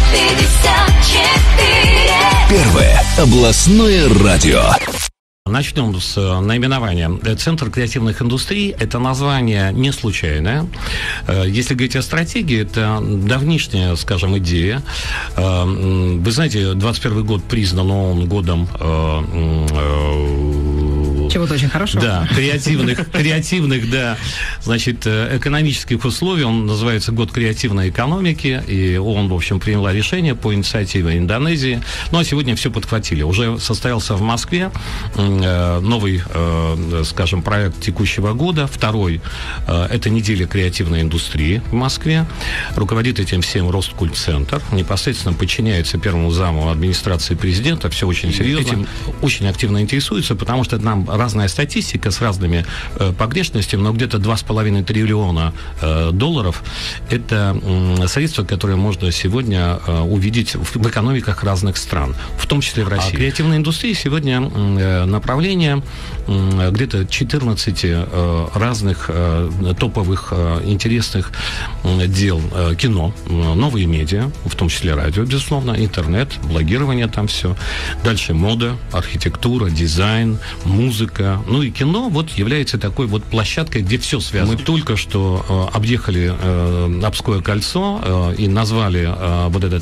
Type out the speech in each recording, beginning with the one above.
Первое областное радио. Начнем с наименования. Центр креативных индустрий – это название не случайное. Если говорить о стратегии, это давнишняя, скажем, идея. Вы знаете, 21 год признан ООН годом чего-то очень хорошего. Да, креативных, да, значит, экономических условий. Он называется «Год креативной экономики», и ООН, в общем, приняла решение по инициативе Индонезии. Ну, а сегодня все подхватили. Уже состоялся в Москве новый, скажем, проект текущего года. Второй – это неделя креативной индустрии в Москве. Руководит этим всем Роскультцентр. Непосредственно подчиняется первому заму администрации президента. Все очень серьезно. Этим очень активно интересуется, потому что нам разная статистика с разными погрешностями, но где-то 2,5 триллиона долларов – это средства, которые можно сегодня увидеть в экономиках разных стран, в том числе в России. А креативной индустрии сегодня направление где-то 14 разных топовых интересных дел. Кино, новые медиа, в том числе радио, безусловно, интернет, блогирование, там все. Дальше мода, архитектура, дизайн, музыка. Ну и кино вот является такой вот площадкой, где все связано. Мы только что объехали Обское кольцо и назвали вот этот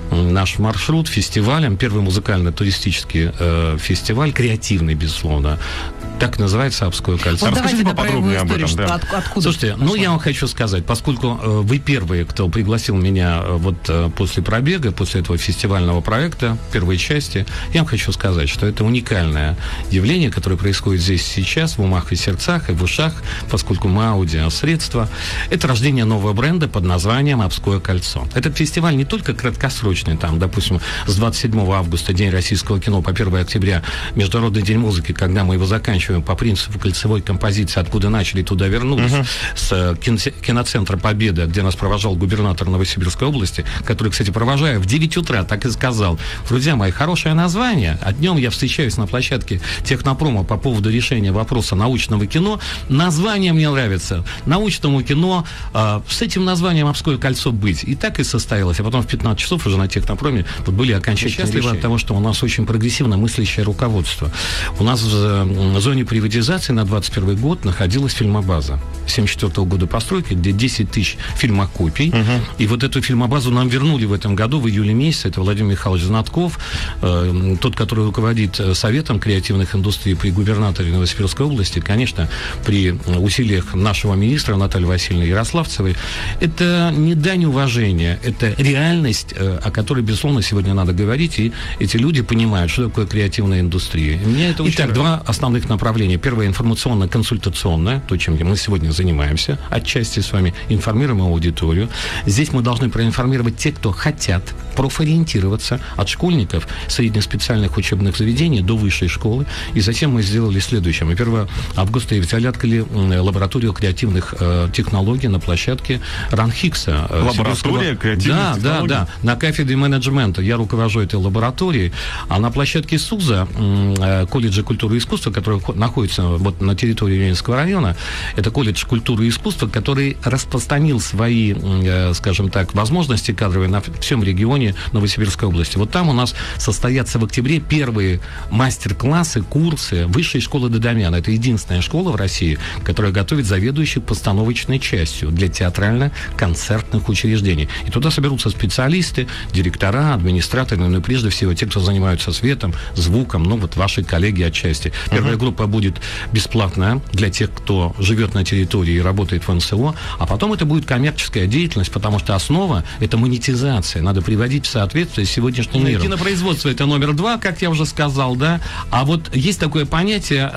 наш маршрут фестивалем. Первый музыкально-туристический фестиваль, креативный, безусловно. Так называется Обское кольцо. Вот давайте поподробнее об этом. Да. Откуда? Слушайте, ну я вам хочу сказать, поскольку вы первые, кто пригласил меня вот после пробега, после этого фестивального проекта, первой части, я вам хочу сказать, что это уникальное явление, которое происходит здесь сейчас, в умах и сердцах, и в ушах, поскольку мы аудиосредство. Это рождение нового бренда под названием Обское кольцо. Этот фестиваль не только краткосрочный, там, допустим, с 27 августа, День российского кино, по 1 октября, Международный день музыки, когда мы его заканчиваем по принципу кольцевой композиции, откуда начали, туда вернулись, с киноцентра «Победа», где нас провожал губернатор Новосибирской области, который, кстати, провожая в 9 утра, так и сказал: друзья мои, хорошее название, а днем я встречаюсь на площадке Технопрома по поводу решения вопроса научного кино. Название мне нравится. Научному кино с этим названием «Обское кольцо» быть. И так и состоялось. А потом в 15 часов уже на Технопроме вот были окончательно счастливы от того, что у нас очень прогрессивно мыслящее руководство. У нас в зоне приватизации на 21 год находилась фильмобаза 1974 года постройки, где 10 тысяч фильмокопий. И вот эту фильмобазу нам вернули в этом году, в июле месяце. Это Владимир Михайлович Знатков, тот, который руководит Советом креативных индустрий при губернаторе Новосибирской области, конечно, при усилиях нашего министра Натальи Васильевны Ярославцевой. Это не дань уважения, это реальность, о которой, безусловно, сегодня надо говорить, и эти люди понимают, что такое креативная индустрия. И мне это Итак, два основных направления. Первое — информационно-консультационное, то, чем мы сегодня занимаемся, отчасти с вами информируем аудиторию. Здесь мы должны проинформировать тех, кто хотят профориентироваться от школьников среднеспециальных учебных заведений до высшей школы. И затем мы сделали следующее. Мы 1 августа взяли, открыли лабораторию креативных технологий на площадке РАНХИКСа. Лаборатория креативных технологий? Да. На кафедре менеджмента я руковожу этой лабораторией. А на площадке СУЗа, колледжа культуры и искусства, который находится вот на территории Ленинского района, это колледж культуры и искусства, который распространил свои, скажем так, возможности кадровые на всем регионе Новосибирской области. Вот там у нас состоятся в октябре первые мастер-классы, курсы Высшей школы Додомяна. Это единственная школа в России, которая готовит заведующих постановочной частью для театрально-концертных учреждений. И туда соберутся специалисты, директора, администраторы, но и прежде всего те, кто занимаются светом, звуком, ну вот ваши коллеги отчасти. Первая группа будет бесплатная для тех, кто живет на территории и работает в НСО, а потом это будет коммерческая деятельность, потому что основа — это монетизация. Надо приводить в соответствие с сегодняшним миром. Кинопроизводство — это номер 2, как я уже сказал, да. А вот есть такое понятие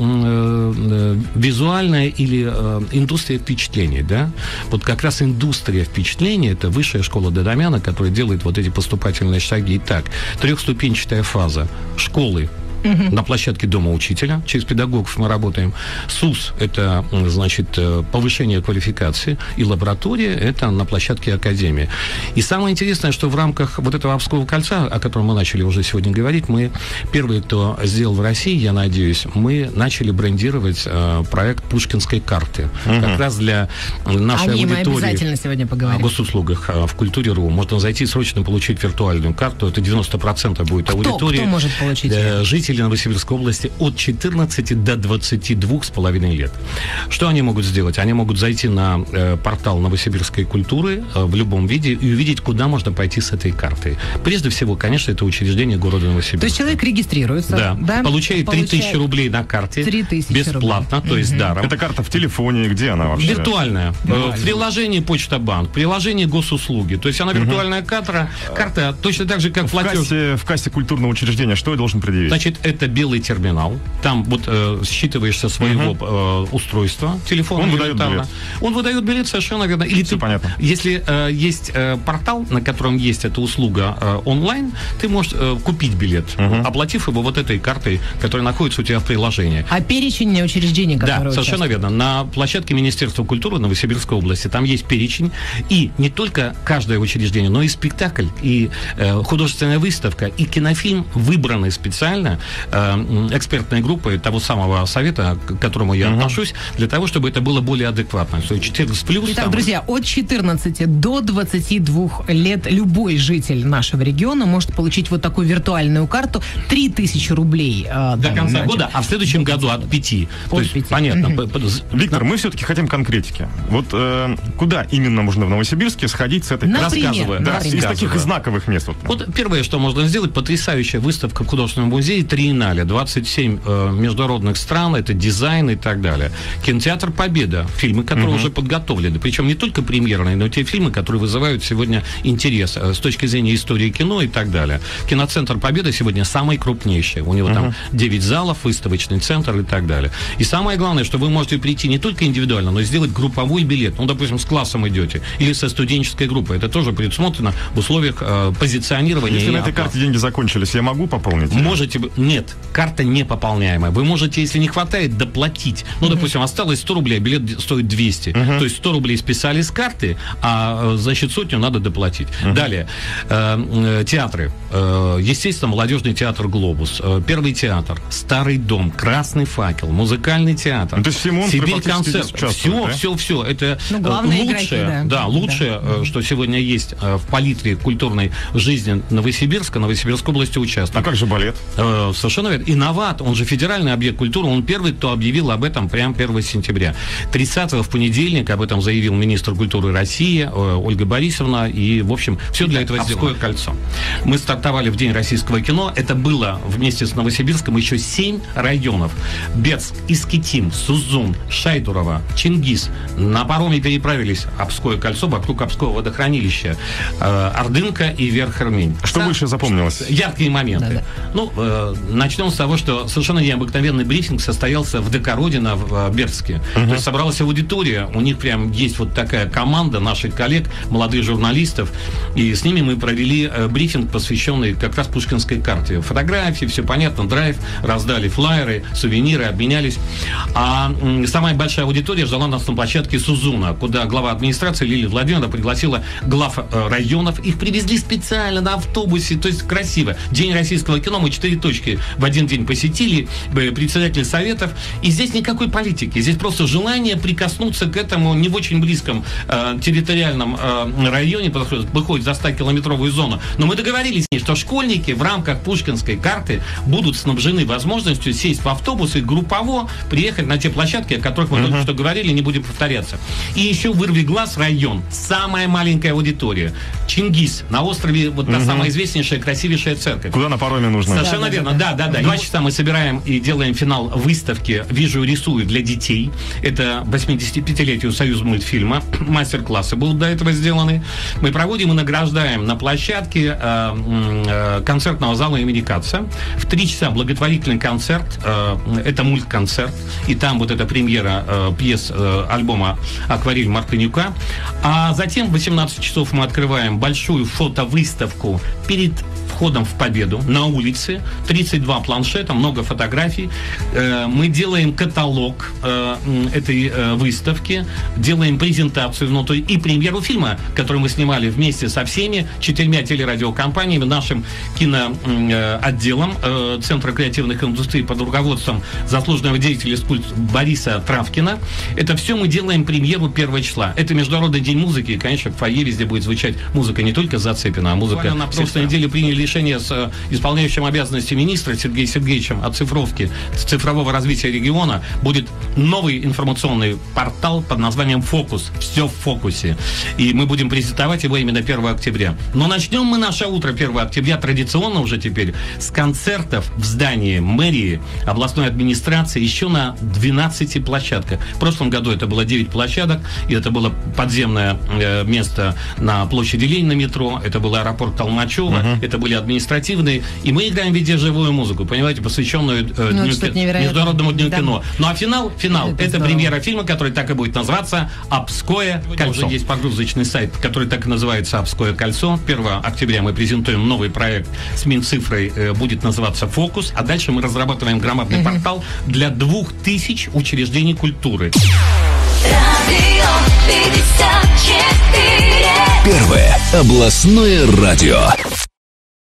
визуальная или индустрия впечатлений, да. Вот как раз индустрия впечатлений — это Высшая школа Додомяна, которая делает вот эти поступательные шаги. Итак, 3-ступенчатая фаза. Школы на площадке Дома учителя, через педагогов мы работаем. СУС – это, значит, повышение квалификации, и лаборатория – это на площадке Академии. И самое интересное, что в рамках вот этого Обского кольца, о котором мы начали уже сегодня говорить, мы первые, кто сделал в России, я надеюсь, мы начали брендировать проект Пушкинской карты. Как раз для нашей аудитории. Мы обязательно сегодня поговорим. О госуслугах в Культуре.ру. Можно зайти срочно получить виртуальную карту. Это 90% будет аудитории. Кто может получить? Жители Новосибирской области от 14 до 22,5 лет. Что они могут сделать? Они могут зайти на портал Новосибирской культуры в любом виде и увидеть, куда можно пойти с этой картой. Прежде всего, конечно, это учреждение города Новосибирска. То есть человек регистрируется, да? Получает 3000 рублей на карте. 3000 бесплатно, то есть даром. Это карта в телефоне, где она вообще? Виртуальная. В приложении Почта Банк, в приложении Госуслуги. То есть она виртуальная карта точно так же, как платеж. В кассе культурного учреждения что я должен предъявить? Значит, это белый терминал. Там вот считываешь со своего устройства телефона. Он выдает билет. Он выдает билет, совершенно верно. Или все понятно. Если есть портал, на котором есть эта услуга онлайн, ты можешь купить билет, оплатив его вот этой картой, которая находится у тебя в приложении. А перечень учреждений, которые Да, совершенно верно. На площадке Министерства культуры Новосибирской области там есть перечень. И не только каждое учреждение, но и спектакль, и художественная выставка, и кинофильм, выбранный специально экспертной группой того самого совета, к которому я отношусь, для того, чтобы это было более адекватно. 14+. Итак, друзья, от 14 до 22 лет любой житель нашего региона может получить вот такую виртуальную карту. 3000 рублей. До конца года, а в следующем году от 5. То есть, 5. понятно. Виктор, мы все-таки хотим конкретики. Вот куда именно можно в Новосибирске сходить с этой картой? Из таких знаковых мест. Вот первое, что можно сделать, потрясающая выставка в художественном музее Триеннале. 27 международных стран, это дизайн и так далее. Кинотеатр «Победа», фильмы, которые уже подготовлены. Причем не только премьерные, но и те фильмы, которые вызывают сегодня интерес с точки зрения истории кино и так далее. Киноцентр «Победа» сегодня самый крупнейший. У него там 9 залов, выставочный центр и так далее. И самое главное, что вы можете прийти не только индивидуально, но и сделать групповой билет. Ну, допустим, с классом идете или со студенческой группой. Это тоже предусмотрено в условиях позиционирования. Если на этой карте деньги закончились, я могу пополнить? Можете. Нет, карта непополняемая. Вы можете, если не хватает, доплатить. Ну, допустим, осталось 100 рублей, а билет стоит 200. То есть 100 рублей списали с карты, а, значит, 100 надо доплатить. Далее. Театры. Естественно, молодежный театр «Глобус», Первый театр, Старый дом, Красный факел, музыкальный театр, то есть Сибирь-концерт. Все. Это лучшее, что сегодня есть в палитре культурной жизни Новосибирска, Новосибирской области участвует. А как же балет? Совершенно верно. Инноват, он же федеральный объект культуры, он первый, кто объявил об этом прямо 1 сентября. 30-го в понедельник об этом заявил министр культуры России Ольга Борисовна, и, в общем, все для этого сделано. Обское кольцо. Мы стартовали в День российского кино, это было вместе с Новосибирском еще 7 районов. Бетск, Искитим, Сузун, Шайдурово, Чингис. На пароме переправились Обское кольцо вокруг Обского водохранилища, Ордынка и Верх-Ирмень. Что больше запомнилось? Яркие моменты. Да. Ну, начнем с того, что совершенно необыкновенный брифинг состоялся в ДК «Родина» в Бердске. То есть собралась аудитория, у них прям есть вот такая команда наших коллег, молодых журналистов, и с ними мы провели брифинг, посвященный как раз Пушкинской карте. Фотографии, все понятно, драйв, раздали флаеры, сувениры, обменялись. А самая большая аудитория ждала нас на площадке Сузуна, куда глава администрации Лилия Владимировна пригласила глав районов. Их привезли специально на автобусе, то есть красиво. День российского кино, мы 4 точки в один день посетили, председатель советов. И здесь никакой политики, здесь просто желание прикоснуться к этому не в очень близком территориальном районе, потому что выходит за 100-километровую зону. Но мы договорились, что школьники в рамках Пушкинской карты будут снабжены возможностью сесть в автобус и группово приехать на те площадки, о которых мы только что говорили, не будем повторяться. И еще вырви глаз район, самая маленькая аудитория. Чингис, на острове вот та самая известнейшая, красивейшая церковь. Куда на пароме нужно? Совершенно верно, да. 2 часа мы собираем и делаем финал выставки «Вижу и рисую» для детей. Это 85-летию Союза мультфильма. Мастер-классы будут до этого сделаны. Мы проводим и награждаем на площадке концертного зала имени Каца. В 3 часа благотворительный концерт. Это мультконцерт. И там вот эта премьера пьес альбома «Акварель» Мартынюка. А затем в 18 часов мы открываем большую фотовыставку перед входом в Победу на улице, 32 планшета, много фотографий. Мы делаем каталог этой выставки, делаем презентацию внутри и премьеру фильма, который мы снимали вместе со всеми 4 телерадиокомпаниями, нашим киноотделом Центра креативных индустрий под руководством заслуженного деятеля Бориса Травкина. Это все мы делаем премьеру 1 числа. Это Международный день музыки, и, конечно, в фойе везде будет звучать музыка не только Зацепина, а музыка. На прошлой неделе приняли решение с исполняющим обязанности министра Сергеем Сергеевичем о цифровке, цифрового развития региона. Будет новый информационный портал под названием «Фокус». Все в фокусе. И мы будем презентовать его именно 1 октября. Но начнем мы наше утро 1 октября традиционно уже теперь с концертов в здании мэрии, областной администрации еще на 12 площадках. В прошлом году это было 9 площадок, и это было подземное место на площади Ленина, метро, это был аэропорт Толмачева, это были административные, и мы играем везде живую музыку, понимаете, посвященную Международному дню кино. Ну а финал это премьера фильма, который так и будет называться «Обское кольцо». Уже есть погрузочный сайт, который так и называется «Обское кольцо». 1 октября мы презентуем новый проект с Минцифрой, будет называться «Фокус», а дальше мы разрабатываем громадный портал для 2000 учреждений культуры. Радио 54. Первое областное радио.